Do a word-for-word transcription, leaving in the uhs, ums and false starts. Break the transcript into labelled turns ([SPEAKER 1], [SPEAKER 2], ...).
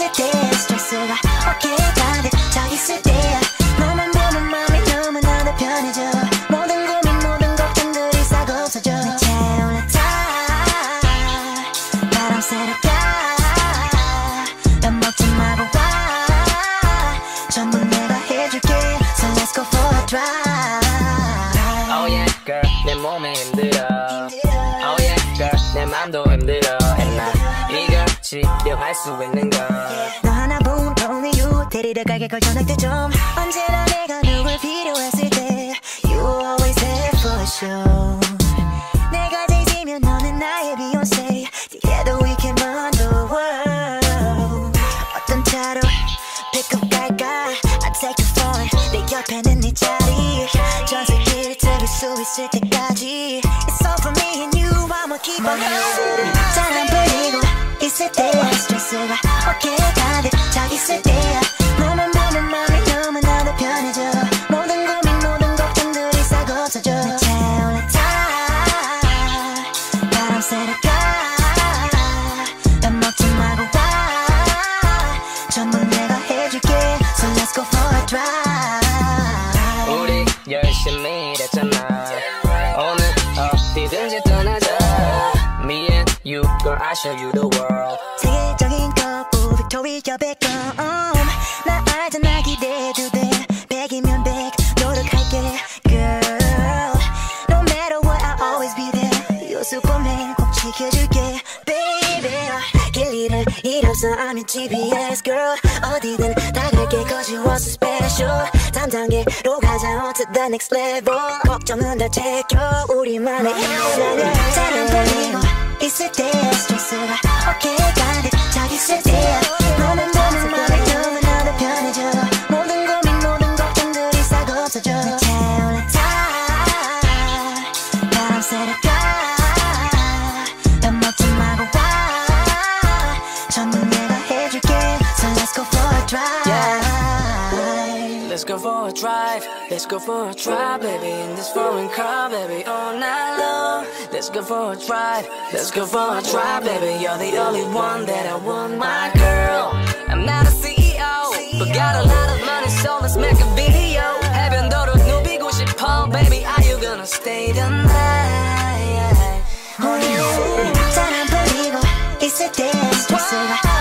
[SPEAKER 1] 있을 때 스트레스가 어깨에 가득 차 있을 때 너만 보면 마음이 너무나도 편해져 모든 고민 모든 걱정들이 싹 없어져 내 채우는 다 바람 새롭게 밥 먹지 말고 와 전부 내가 해줄게 So let's go for a drive
[SPEAKER 2] Oh yeah girl 내 몸이 힘들어 Oh yeah girl 내 맘도 힘들어 And 나 이걸 치료할 수 있는 걸
[SPEAKER 1] 너 하나뿐 only you 데리러 가게 걸 전할 때 좀 언제나 내가 누굴 필요했을 때 You always there for a show 내가 제이지면 너는 나의 Beyonce Together we can run the world 어떤 차로 pick up 갈까 I take the phone 내 옆에는 네 자리 전 세계를 들을 수 있을 때까지 It's all for me and you I'ma keep on going 잘안 풀리고 있을 때 스트레스가 어깨에 가득 차 있을 때 너만 보면 마음이 너무나도 편해져 모든 고민 모든 걱정들이 싹 없어져 내 채우는 다 바람 새롭게 밥 먹지 말고 와 전부 내가 해줄게 So let's go for a drive
[SPEAKER 2] 우리 열심히 일했잖아 오늘 어디든지 떠나자 Me and you girl I show you the world
[SPEAKER 1] 세계적인 거부 빅토리아 백컴 나 알잖아 기대해도 돼 백이면 백 노력할게 Girl No matter what I'll always be there You're Superman 꼭 지켜줄게 Baby 길 잃을 일 없어 I'm your G P S girl 어디든 다 갈게 cause you are so special 다음 단계로 가자 on to the next level 걱정은 다 제껴 우리만의 일상을 잘안 풀리고 있을 때 스트레스가 어깨에 가득 차 있을 때 너만 보면 마음이 너무나도 편해져 모든 고민 모든 걱정들이 싹 없어져 내 채우는 다 바람 새롭게 밥 먹지 말고 와 전부 내가 해줄게 So let's go for a drive
[SPEAKER 2] yeah. Let's go for a drive Let's go for a drive baby in this foreign car baby all night long Let's go for a drive Let's go for a drive baby You're the only one that I want my girl I'm not a C E O But got a lot of money so let's make a video 해변도로 누비고 싶어 baby Are you gonna stay the night
[SPEAKER 1] 잘안 풀리고 있을 때 스트레스가